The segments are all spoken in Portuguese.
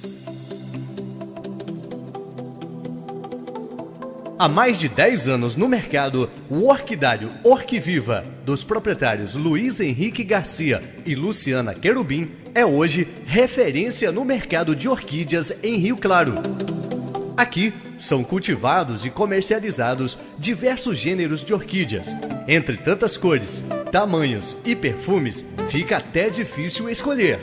Há mais de 10 anos no mercado, o orquidário Orquiviva, dos proprietários Luiz Henrique Garcia e Luciana Querubim, é hoje referência no mercado de orquídeas em Rio Claro. Aqui são cultivados e comercializados diversos gêneros de orquídeas. Entre tantas cores, tamanhos e perfumes, fica até difícil escolher.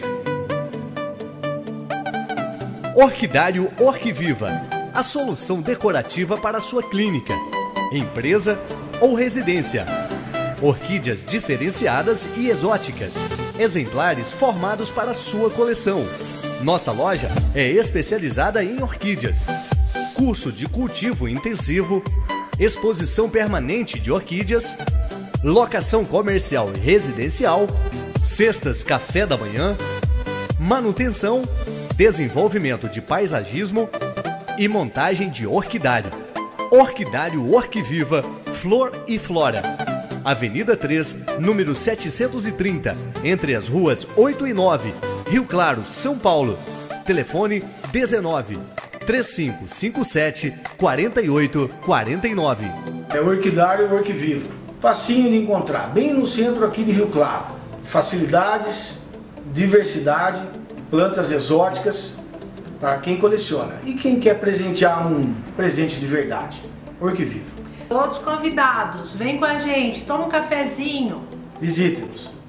Orquidário Orquiviva, a solução decorativa para a sua clínica, empresa ou residência. Orquídeas diferenciadas e exóticas, exemplares formados para a sua coleção. Nossa loja é especializada em orquídeas. Curso de cultivo intensivo, exposição permanente de orquídeas, locação comercial e residencial, cestas café da manhã, manutenção, desenvolvimento de paisagismo e montagem de orquidário. Orquidário Orquiviva, Flor e Flora. Avenida 3, número 730, entre as ruas 8 e 9, Rio Claro, São Paulo. Telefone 19 3557 4849. É o Orquidário Orquiviva. Facinho de encontrar, bem no centro aqui de Rio Claro. Facilidades, diversidade, plantas exóticas para quem coleciona e quem quer presentear um presente de verdade. Orquiviva. Todos convidados, vem com a gente, toma um cafezinho. Visite-nos.